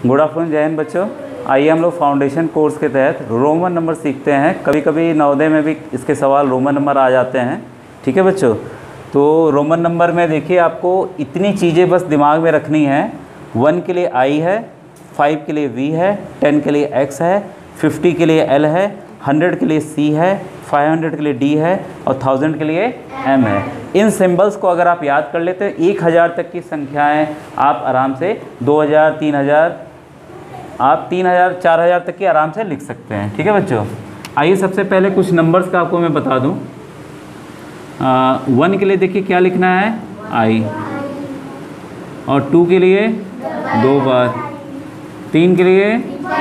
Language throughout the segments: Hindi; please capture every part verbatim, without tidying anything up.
गुड आफ्टरनून, जय हिंद बच्चों। आइए हम लोग फाउंडेशन कोर्स के तहत रोमन नंबर सीखते हैं। कभी कभी नवोदय में भी इसके सवाल रोमन नंबर आ जाते हैं। ठीक है बच्चों, तो रोमन नंबर में देखिए आपको इतनी चीज़ें बस दिमाग में रखनी है। वन के लिए आई है, फाइव के लिए वी है, टेन के लिए एक्स है, फिफ्टी के लिए एल है, हंड्रेड के लिए सी है, फाइव हंड्रेड के लिए डी है और थाउजेंड के लिए एम है। इन सिंबल्स को अगर आप याद कर लेते हैं, एक हज़ार तक की संख्याएं आप आराम से दो हज़ार तीन हज़ार आप तीन हज़ार चार हज़ार तक की आराम से लिख सकते हैं। ठीक है बच्चों, आइए सबसे पहले कुछ नंबर्स का आपको मैं बता दूं। आ, वन के लिए देखिए क्या लिखना है, आई, और टू के लिए दो बार, तीन के लिए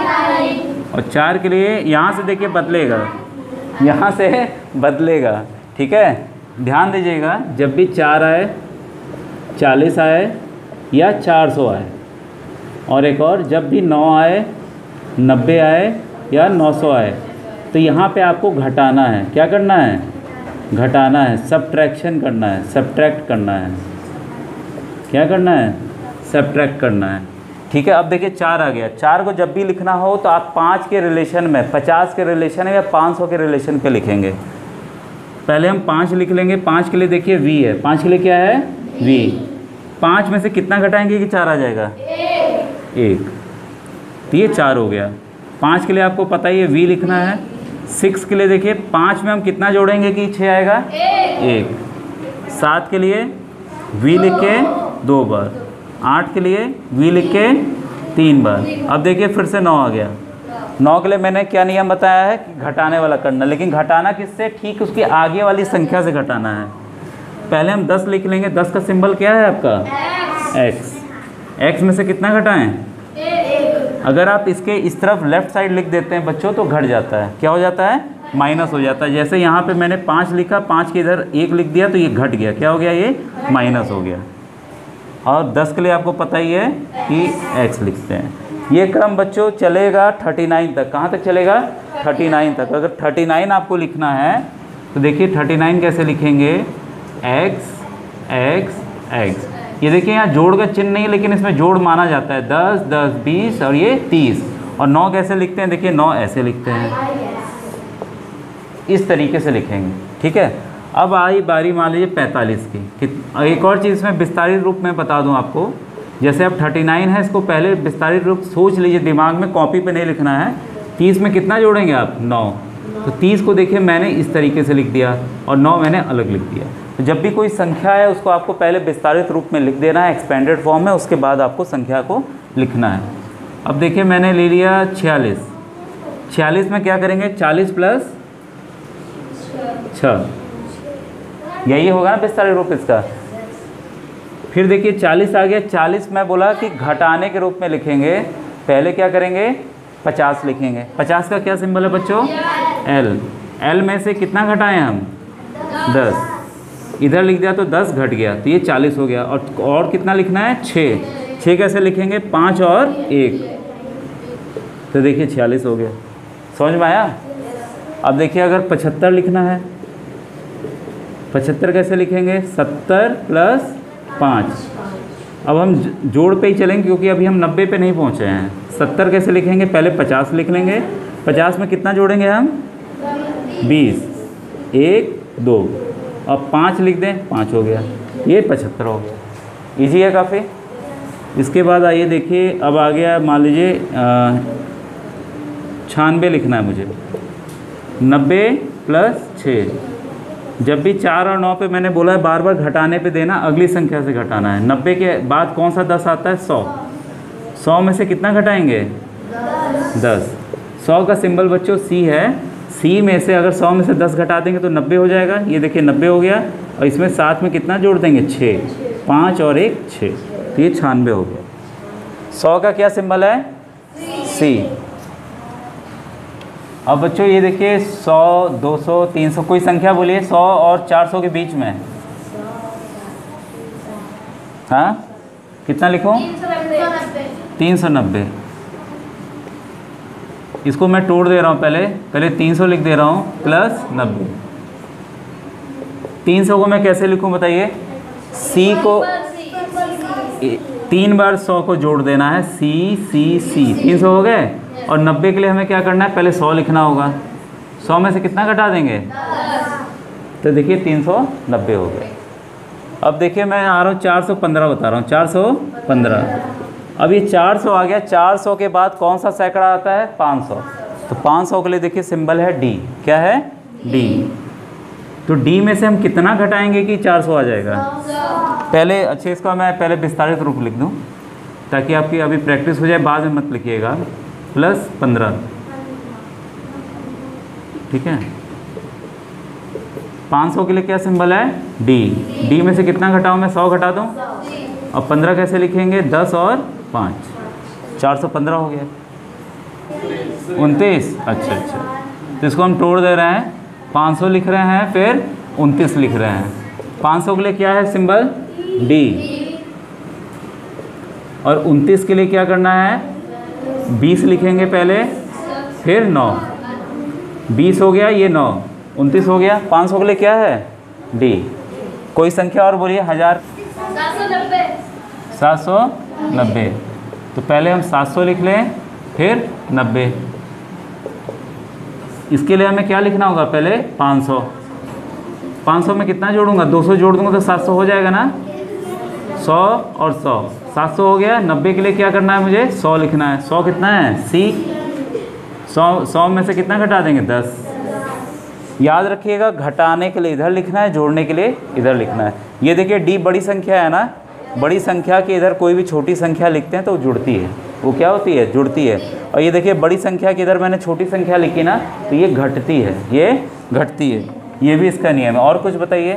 और चार के लिए यहाँ से देखिए बदलेगा, यहाँ से बदलेगा। ठीक है, ध्यान दीजिएगा, जब भी चार आए, चालीस आए या चार सौ आए, और एक और जब भी नौ आए, नब्बे आए या नौ सौ आए, तो यहाँ पे आपको घटाना है। क्या करना है? घटाना है, सब्ट्रैक्शन करना है, सब्ट्रैक्ट करना है। क्या करना है? सब्ट्रैक्ट करना है। ठीक है, अब देखिए चार आ गया। चार को जब भी लिखना हो तो आप पाँच के रिलेशन में, पचास के रिलेशन में या पाँच सौ के रिलेशन पे लिखेंगे। पहले हम पाँच लिख लेंगे। पाँच के लिए देखिए वी है, पाँच के लिए क्या है? वी। पाँच में से कितना घटाएंगे कि चार आ जाएगा? एक। तो ये चार हो गया। पाँच के लिए आपको पता ही है वी लिखना है। सिक्स के लिए देखिए पाँच में हम कितना जोड़ेंगे कि छः आएगा? एक। सात के लिए वी लिख के दो बार, आठ के लिए वी लिख के तीन बार। अब देखिए फिर से नौ आ गया। नौ के लिए मैंने क्या नियम बताया है कि घटाने वाला करना, लेकिन घटाना किससे? ठीक उसकी आगे वाली संख्या से घटाना है। पहले हम दस लिख लेंगे। दस का सिंबल क्या है आपका? एक्स। एक्स में से कितना घटाएं? अगर आप इसके इस तरफ लेफ्ट साइड लिख देते हैं बच्चों तो घट जाता है। क्या हो जाता है? माइनस हो जाता है। जैसे यहाँ पे मैंने पाँच लिखा, पाँच के इधर एक लिख दिया तो ये घट गया। क्या हो गया? ये माइनस हो गया। और दस के लिए आपको पता ही है कि एक्स लिखते हैं। ये क्रम बच्चों चलेगा थर्टी नाइन तक। कहाँ तक चलेगा? थर्टी नाइन तक। अगर थर्टी नाइन आपको लिखना है तो देखिए थर्टी नाइन कैसे लिखेंगे? X X X. ये देखिए यहाँ जोड़ का चिन्ह नहीं, लेकिन इसमें जोड़ माना जाता है। दस दस बीस और ये तीस। और नौ कैसे लिखते हैं? देखिए नौ ऐसे लिखते हैं, इस तरीके से लिखेंगे। ठीक है, अब आई बारी मान लीजिए पैंतालीस की। एक और चीज़ में विस्तारित रूप में बता दूं आपको। जैसे अब थर्टी नाइन है, इसको पहले विस्तारित रूप सोच लीजिए दिमाग में, कॉपी पे नहीं लिखना है। तीस में कितना जोड़ेंगे आप? नौ। तो तीस को देखिए मैंने इस तरीके से लिख दिया और नौ मैंने अलग लिख दिया। तो जब भी कोई संख्या है उसको आपको पहले विस्तारित रूप में लिख देना है, एक्सपेंडेड फॉर्म में, उसके बाद आपको संख्या को लिखना है। अब देखिए मैंने ले लिया छियालीस। छियालीस में क्या करेंगे? चालीस प्लस छः, यही होगा ना विस्तारित रूप इसका। फिर देखिए चालीस आ गया। चालीस में बोला कि घटाने के रूप में लिखेंगे। पहले क्या करेंगे? पचास लिखेंगे। पचास का क्या सिंबल है बच्चों? एल। एल में से कितना घटाएं हम? दस। इधर लिख दिया तो दस घट गया, तो ये चालीस हो गया। और और कितना लिखना है? छः। छः कैसे लिखेंगे? पाँच और एक, तो देखिए छियालीस हो गया। समझ में आया? अब देखिए अगर पचहत्तर लिखना है, पचहत्तर कैसे लिखेंगे? सत्तर प्लस पाँच। अब हम जोड़ पे ही चलेंगे क्योंकि अभी हम नब्बे पे नहीं पहुँचे हैं। सत्तर कैसे लिखेंगे? पहले पचास लिख लेंगे। पचास में कितना जोड़ेंगे हम? बीस। एक दो, अब पाँच लिख दें, पाँच हो गया। ये पचहत्तर हो गया। ईजी है काफ़ी। इसके बाद आइए देखिए, अब आ गया मान लीजिए छियानवे लिखना है मुझे। नब्बे प्लस छः। जब भी चार और नौ पे मैंने बोला है बार बार घटाने पे देना, अगली संख्या से घटाना है। नब्बे के बाद कौन सा दस आता है? सौ। सौ में से कितना घटाएंगे? दस। सौ का सिंबल बच्चों सी है। सी में से अगर सौ में से दस घटा देंगे तो नब्बे हो जाएगा। ये देखिए नब्बे हो गया। और इसमें साथ में कितना जोड़ देंगे? छः। पाँच और एक छः, तो ये छियानवे हो गया। सौ का क्या सिंबल है? सी। अब बच्चों ये देखिए सौ, दो सौ, तीन सौ, कोई संख्या बोलिए सौ और चार सौ के बीच में। हाँ, कितना लिखूं? तीन सौ नब्बे। इसको मैं तोड़ दे रहा हूँ। पहले पहले तीन सौ लिख दे रहा हूँ प्लस नब्बे। तीन सौ को मैं कैसे लिखूँ बताइए? सी को तीन बार सौ को जोड़ देना है, सी सी सी, तीन सौ हो गए। और नब्बे के लिए हमें क्या करना है, पहले सौ लिखना होगा। सौ में से कितना घटा देंगे, तो देखिए तीन सौ नब्बे हो गए। अब देखिए मैं आ रहा हूँ चार सौ पंद्रह बता रहा हूँ, चार सौ पंद्रह। अब ये चार सौ आ गया, चार सौ के बाद कौन सा सैकड़ा आता है, पाँच सौ। तो पाँच सौ के लिए देखिए सिंबल है डी, क्या है, डी। तो डी में से हम कितना घटाएंगे कि चार सौ आ जाएगा, पहले अच्छा इसका मैं पहले विस्तारित रूप लिख दूं ताकि आपकी अभी प्रैक्टिस हो जाए, बाद में मत लिखिएगा। प्लस पंद्रह, ठीक है। पाँच सौ के लिए क्या सिंबल है, डी। डी में से कितना घटाऊं मैं, सौ घटा दूं। अब पंद्रह कैसे लिखेंगे, दस और पाँच, चार सौ पंद्रह हो गया। उनतीस, अच्छा अच्छा, तो इसको हम तोड़ दे रहे हैं, पाँच सौ लिख रहे हैं, फिर उनतीस लिख रहे हैं। पाँच सौ के लिए क्या है सिंबल, डी। और उनतीस के लिए क्या करना है, बीस लिखेंगे पहले, फिर नौ। बीस हो गया, ये नौ, उनतीस हो गया। पाँच सौ के लिए क्या है, डी। कोई संख्या और बोलिए, हज़ार, सात सौ नब्बे। तो पहले हम सात सौ लिख लें, फिर नब्बे। इसके लिए हमें क्या लिखना होगा, पहले पाँच सौ। पाँच सौ में कितना जोड़ूंगा, दो सौ जोड़ दूंगा तो सात सौ हो जाएगा ना। सौ और सौ, सात सौ हो गया। नब्बे के लिए क्या करना है मुझे, सौ लिखना है। सौ कितना है, सी। सौ सौ में से कितना घटा देंगे, दस। याद रखिएगा, घटाने के लिए इधर लिखना है, जोड़ने के लिए इधर लिखना है। ये देखिए डी बड़ी संख्या है ना, बड़ी संख्या के इधर कोई भी छोटी संख्या लिखते हैं तो वो जुड़ती है, वो क्या होती है, जुड़ती है। और ये देखिए बड़ी संख्या के इधर मैंने छोटी संख्या लिखी ना, तो ये घटती है, ये घटती है। ये भी इसका नियम है। और कुछ बताइए,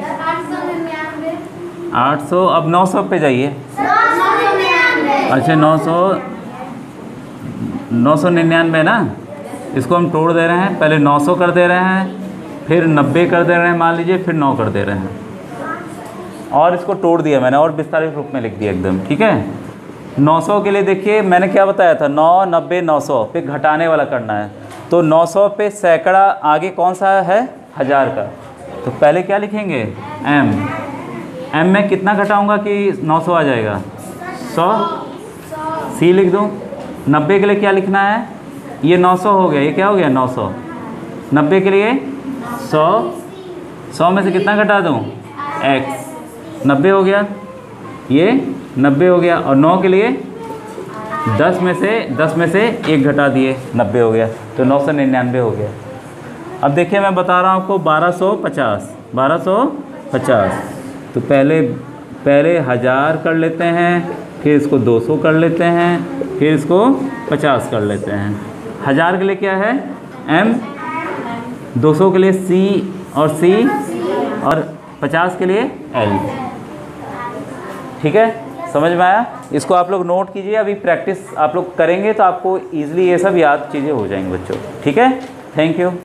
आठ सौ। अब नौ सौ पे जाइए। अच्छा, नौ सौ, नौ सौ निन्यानवे ना, इसको हम तोड़ दे रहे हैं। पहले नौ सौ कर दे रहे हैं, फिर नब्बे कर दे रहे हैं मान लीजिए, फिर नौ कर दे रहे हैं, और इसको तोड़ दिया मैंने और विस्तारित रूप में लिख दिया एकदम, ठीक है। नौ सौ के लिए देखिए मैंने क्या बताया था, नौ, नब्बे, नौ सौ, फिर घटाने वाला करना है। तो नौ सौ पे सैकड़ा आगे कौन सा है, हज़ार का। तो पहले क्या लिखेंगे, एम। एम में कितना घटाऊंगा कि नौ सौ आ जाएगा, सौ। सी लिख दूँ। नब्बे के लिए क्या लिखना है, ये नौ सौ हो गया, ये क्या हो गया, नौ सौ। नब्बे के लिए सौ, सौ में से कितना घटा दूँ, एक्स। नब्बे हो गया, ये नब्बे हो गया। और नौ के लिए दस में से दस में से एक घटा दिए, नब्बे हो गया। तो नौ सौ निन्यानवे हो गया। अब देखिए मैं बता रहा हूँ आपको, बारह सौ पचास, बारह सौ पचास। तो पहले पहले हज़ार कर लेते हैं, फिर इसको दो सौ कर लेते हैं, फिर इसको पचास कर लेते हैं। हज़ार के लिए क्या है, एम। दो सौ के लिए सी और सी, और पचास के लिए एल। ठीक है, समझ में आया। इसको आप लोग नोट कीजिए, अभी प्रैक्टिस आप लोग करेंगे तो आपको ईजिली ये सब याद चीज़ें हो जाएंगी बच्चों। ठीक है, थैंक यू।